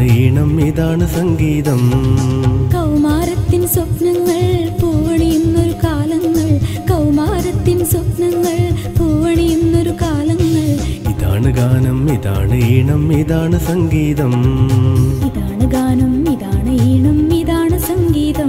ഈണം ഇതാണ് സംഗീതം കൗമാരത്തിൻ സ്വപ്നങ്ങൾ പൂവണിയുന്നൊരു കാലങ്ങൾ കൗമാരത്തിൻ സ്വപ്നങ്ങൾ പൂവണിയുന്നൊരു കാലങ്ങൾ ഇതാണ് ഗാനം ഇതാണ് ഈണം ഇതാണ് സംഗീതം ഇതാണ് ഗാനം ഇതാണ് ഈണം ഇതാണ് സംഗീതം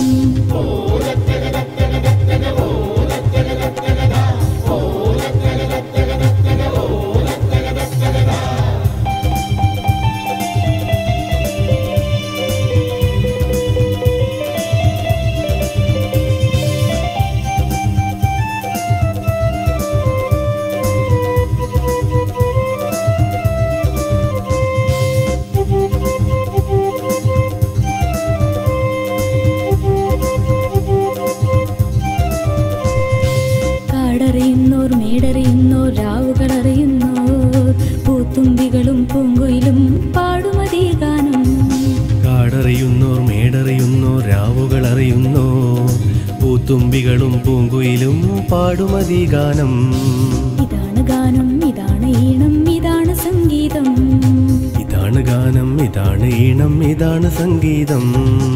അറിയുന്നോർ മേടറിയുന്നോർ രാവുകളറിയുന്നോർ പൂത്തുമ്പികളും പൂങ്കുയിലും പാടുമതീ ഗാനം കാടറിയുന്നോർ മേടറിയുന്നോർ രാവുകളറിയുന്നോർ പൂത്തുമ്പികളും പൂങ്കുയിലും പാടുമതീ ഗാനം ഇതാണ് ഗാനം ഇതാണ് ഈണം ഇതാണ് സംഗീതം ഇതാണ് ഗാനം ഇതാണ് ഈണം ഇതാണ് സംഗീതം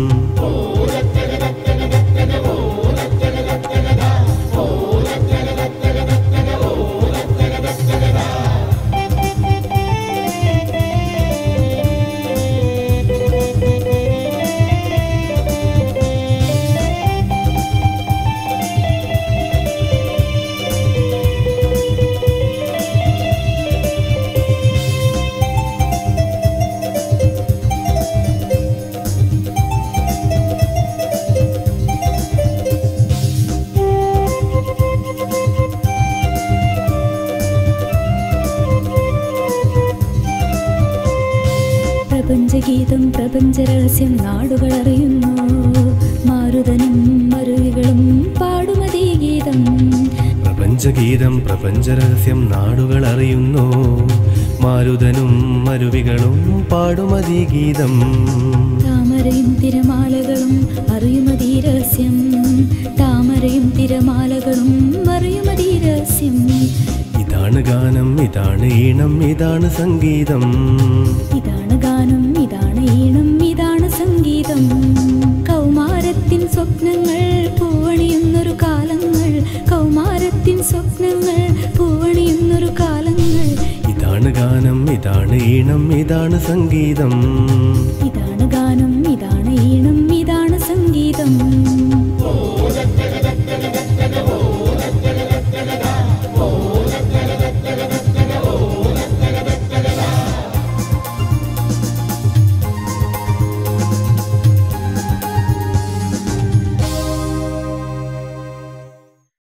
പ്രപഞ്ചഗീതം പ്രപഞ്ചരഹസ്യം നാടുകളറിയുന്നു മാരുതനും മരുവികളും പാടുമതീ ഗീതം പ്രപഞ്ചഗീതം പ്രപഞ്ചരഹസ്യം നാടുകളറിയുന്നു മാരുതനും മരുവികളും പാടുമതീ ഗീതം താമരയും തിരമാലകളും അറിയുമതീ രഹസ്യം താമരയും തിരമാലകളും അറിയുമതീ രഹസ്യം ഇതാണ് ഗാനം ഇതാണ് ഈണം ഇതാണ് സംഗീതം ഇതാണ് ഗാനം ഇതാണ് ഈണം ഇതാണ് സംഗീതം കൗമാരത്തിൻ സ്വപ്നങ്ങൾ പൂവണിയുന്നൊരു കാലങ്ങൾ കൗമാരത്തിൻ സ്വപ്നങ്ങൾ പൂവണിയുന്നൊരു കാലങ്ങൾ ഇതാണ് ഗാനം ഇതാണ് ഈണം ഇതാണ് സംഗീതം ഇതാണ് ഗാനം ഇതാണ് ഈണം ഇതാണ് സംഗീതം